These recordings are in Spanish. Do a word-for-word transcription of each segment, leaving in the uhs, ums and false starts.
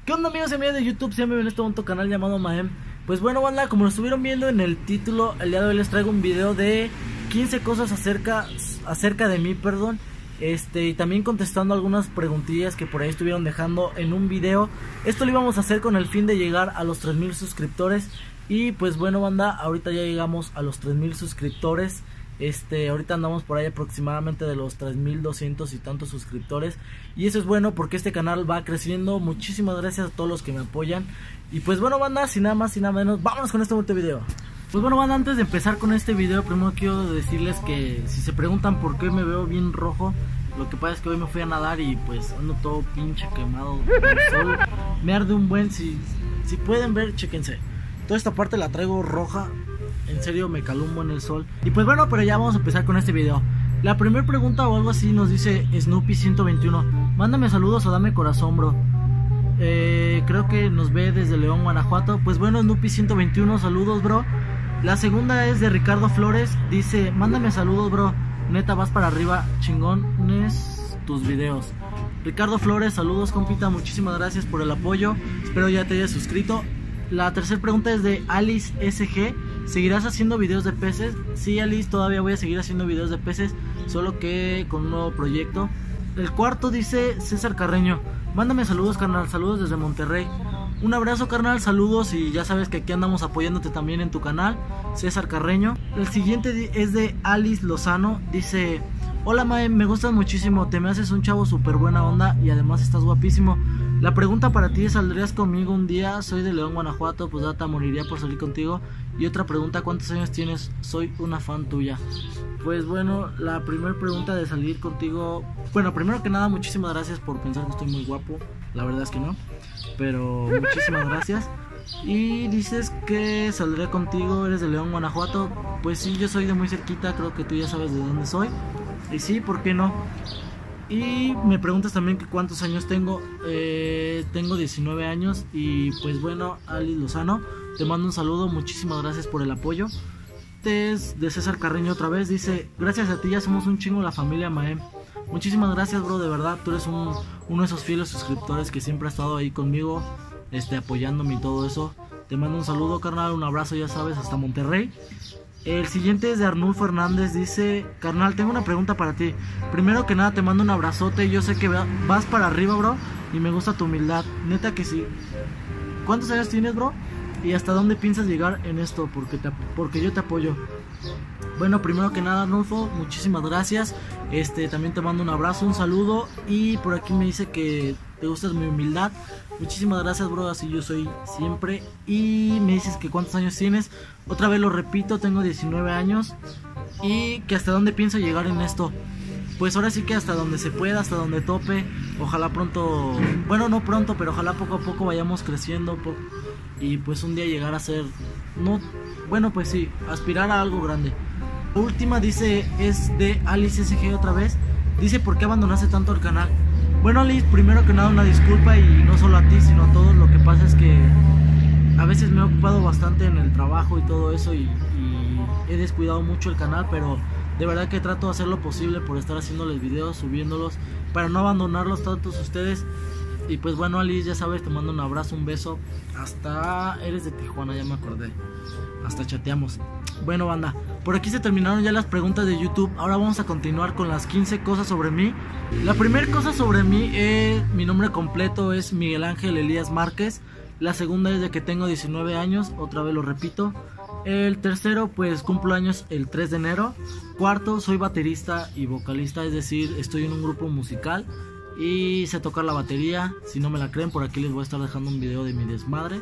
¿Qué onda, amigos y amigas de YouTube? Sean bienvenidos a este bonito canal llamado Maem. Pues bueno, banda, como lo estuvieron viendo en el título, el día de hoy les traigo un video de quince cosas acerca, acerca de mí, perdón. Este, y también contestando algunas preguntillas que por ahí estuvieron dejando en un video. Esto lo íbamos a hacer con el fin de llegar a los tres mil suscriptores. Y pues bueno, banda, ahorita ya llegamos a los tres mil suscriptores. Este, ahorita andamos por ahí aproximadamente de los tres mil doscientos y tantos suscriptores. Y eso es bueno porque este canal va creciendo. Muchísimas gracias a todos los que me apoyan. Y pues bueno, banda, sin nada más, sin nada menos, vámonos con este bonito video. Pues bueno, banda, antes de empezar con este video, primero quiero decirles que si se preguntan por qué me veo bien rojo, lo que pasa es que hoy me fui a nadar y pues ando todo pinche quemado del sol. Me arde un buen, si, si pueden ver, chéquense. Toda esta parte la traigo roja. En serio, me calumbo en el sol. Y pues bueno, pero ya vamos a empezar con este video. La primera pregunta o algo así nos dice Snoopy ciento veintiuno. Mándame saludos o dame corazón, bro. Eh, creo que nos ve desde León, Guanajuato. Pues bueno, Snoopy ciento veintiuno, saludos, bro. La segunda es de Ricardo Flores. Dice, mándame saludos, bro. Neta, vas para arriba, chingones tus videos. Ricardo Flores, saludos, compita. Muchísimas gracias por el apoyo. Espero ya te hayas suscrito. La tercera pregunta es de Alice S G. ¿Seguirás haciendo videos de peces? Sí, Alice, todavía voy a seguir haciendo videos de peces, solo que con un nuevo proyecto. El cuarto dice César Carreño. Mándame saludos, carnal, saludos desde Monterrey. Un abrazo, carnal, saludos, y ya sabes que aquí andamos apoyándote también en tu canal, César Carreño. El siguiente es de Alice Lozano. Dice, hola Mae, me gustas muchísimo, te me haces un chavo súper buena onda y además estás guapísimo. La pregunta para ti es, ¿saldrías conmigo un día? Soy de León, Guanajuato, pues data, moriría por salir contigo. Y otra pregunta, ¿cuántos años tienes? Soy una fan tuya. Pues bueno, la primera pregunta de salir contigo... Bueno, primero que nada, muchísimas gracias por pensar que estoy muy guapo. La verdad es que no, pero muchísimas gracias. Y dices que saldré contigo, eres de León, Guanajuato. Pues sí, yo soy de muy cerquita, creo que tú ya sabes de dónde soy. Y sí, ¿por qué no? Y me preguntas también que cuántos años tengo. eh, Tengo diecinueve años. Y pues bueno, Alice Lozano, te mando un saludo, muchísimas gracias por el apoyo. Este es de César Carreño otra vez. Dice, gracias a ti ya somos un chingo la familia Maem. Muchísimas gracias, bro, de verdad. Tú eres un, uno de esos fieles suscriptores que siempre ha estado ahí conmigo, este, apoyándome y todo eso. Te mando un saludo, carnal, un abrazo, ya sabes, hasta Monterrey. El siguiente es de Arnulfo Hernández. Dice, carnal, tengo una pregunta para ti. Primero que nada te mando un abrazote. Yo sé que vas para arriba, bro, y me gusta tu humildad, neta que sí. ¿Cuántos años tienes, bro? ¿Y hasta dónde piensas llegar en esto? Porque, te, porque yo te apoyo. Bueno, primero que nada, Arnulfo, muchísimas gracias. Este, también te mando un abrazo, un saludo. Y por aquí me dice que te gusta mi humildad. Muchísimas gracias, bro, así yo soy siempre. Y me dices que cuántos años tienes. Otra vez lo repito, tengo diecinueve años. Y que hasta dónde pienso llegar en esto. Pues ahora sí que hasta donde se pueda, hasta donde tope. Ojalá pronto, bueno, no pronto, pero ojalá poco a poco vayamos creciendo. Y pues un día llegar a ser, no, bueno, pues sí, aspirar a algo grande. La última dice, es de Alice S G otra vez. Dice, ¿por qué abandonaste tanto el canal? Bueno, Alice, primero que nada una disculpa, y no solo a ti, sino a todos. Lo que pasa es que a veces me he ocupado bastante en el trabajo y todo eso, y, y he descuidado mucho el canal, pero de verdad que trato de hacer lo posible por estar haciéndoles videos, subiéndolos, para no abandonarlos tantos ustedes. Y pues bueno, Alice, ya sabes, te mando un abrazo, un beso. Hasta, eres de Tijuana, ya me acordé. Hasta chateamos. Bueno, banda, por aquí se terminaron ya las preguntas de YouTube. Ahora vamos a continuar con las quince cosas sobre mí. La primera cosa sobre mí es, mi nombre completo es Miguel Ángel Elías Márquez. La segunda es de que tengo diecinueve años, otra vez lo repito. El tercero, pues cumplo años el tres de enero. Cuarto, soy baterista y vocalista, es decir, estoy en un grupo musical y sé tocar la batería. Si no me la creen, por aquí les voy a estar dejando un video de mi desmadre.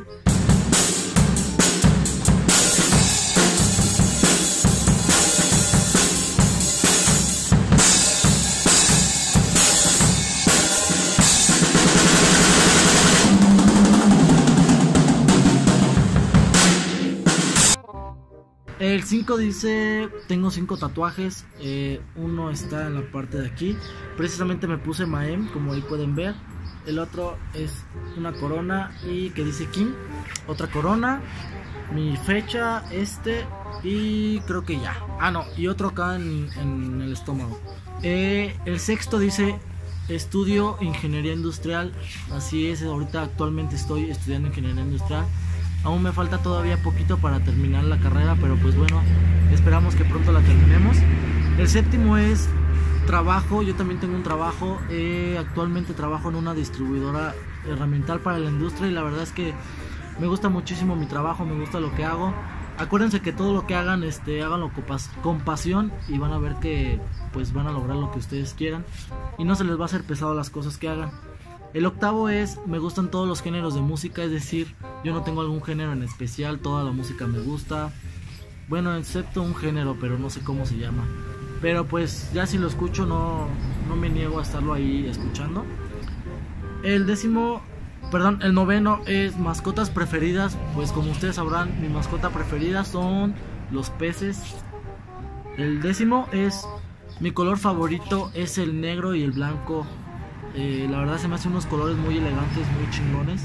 El cinco dice, tengo cinco tatuajes, eh, uno está en la parte de aquí, precisamente me puse Maem, como ahí pueden ver. El otro es una corona y que dice Kim, otra corona, mi fecha, este, y creo que ya. Ah no, y otro acá en, en el estómago. eh, El sexto dice, estudio ingeniería industrial, así es, ahorita actualmente estoy estudiando ingeniería industrial. Aún me falta todavía poquito para terminar la carrera, pero pues bueno, esperamos que pronto la terminemos. El séptimo es trabajo, yo también tengo un trabajo, eh, actualmente trabajo en una distribuidora herramiental para la industria y la verdad es que me gusta muchísimo mi trabajo, me gusta lo que hago. Acuérdense que todo lo que hagan, este, háganlo con pasión y van a ver que pues van a lograr lo que ustedes quieran y no se les va a hacer pesado las cosas que hagan. El octavo es, me gustan todos los géneros de música, es decir, yo no tengo algún género en especial, toda la música me gusta. Bueno, excepto un género, pero no sé cómo se llama. Pero pues ya si lo escucho no, no me niego a estarlo ahí escuchando. El décimo, perdón, el noveno es mascotas preferidas. Pues como ustedes sabrán, mi mascota preferida son los peces. El décimo es, mi color favorito es el negro y el blanco. Eh, la verdad se me hacen unos colores muy elegantes, muy chingones.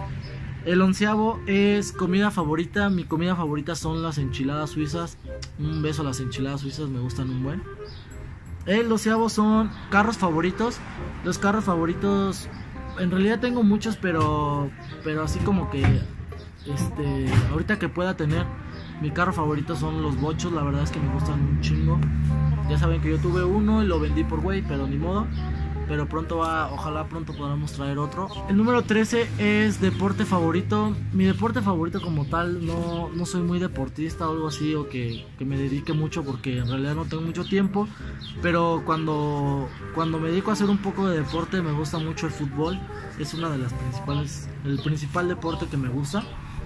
El onceavo es comida favorita. Mi comida favorita son las enchiladas suizas. Un beso a las enchiladas suizas, me gustan un buen. El doceavo son carros favoritos. Los carros favoritos, en realidad tengo muchos, pero pero así como que este ahorita que pueda tener, mi carro favorito son los bochos. La verdad es que me gustan un chingo. Ya saben que yo tuve uno y lo vendí por güey, pero ni modo. Pero pronto va, ojalá pronto podamos traer otro. El número trece es deporte favorito. Mi deporte favorito como tal, no, no soy muy deportista o algo así, o que, que me dedique mucho, porque en realidad no tengo mucho tiempo. Pero cuando, cuando me dedico a hacer un poco de deporte, me gusta mucho el fútbol. Es una de las principales, el principal deporte que me gusta.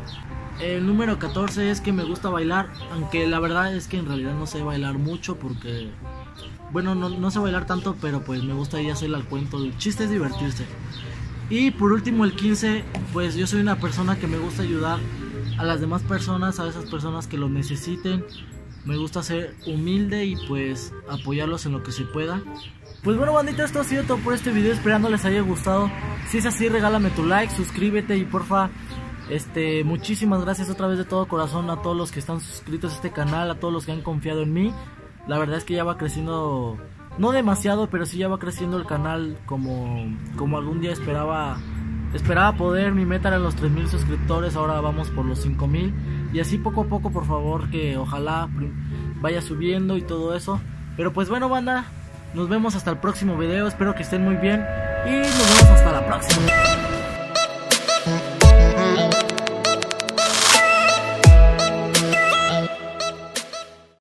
El número catorce es que me gusta bailar, aunque la verdad es que en realidad no sé bailar mucho porque... Bueno, no, no sé bailar tanto, pero pues me gusta ir a hacerle al cuento. El chiste es divertirse. Y por último el quince, pues yo soy una persona que me gusta ayudar a las demás personas, a esas personas que lo necesiten. Me gusta ser humilde y pues apoyarlos en lo que se pueda. Pues bueno bandita, esto ha sido todo por este video, esperando les haya gustado. Si es así, regálame tu like, suscríbete y porfa, este, muchísimas gracias otra vez de todo corazón a todos los que están suscritos a este canal, a todos los que han confiado en mí. La verdad es que ya va creciendo, no demasiado, pero sí ya va creciendo el canal como, como algún día esperaba esperaba poder. Mi meta era los tres mil suscriptores, ahora vamos por los cinco mil. Y así poco a poco, por favor, que ojalá vaya subiendo y todo eso. Pero pues bueno banda, nos vemos hasta el próximo video, espero que estén muy bien y nos vemos hasta la próxima.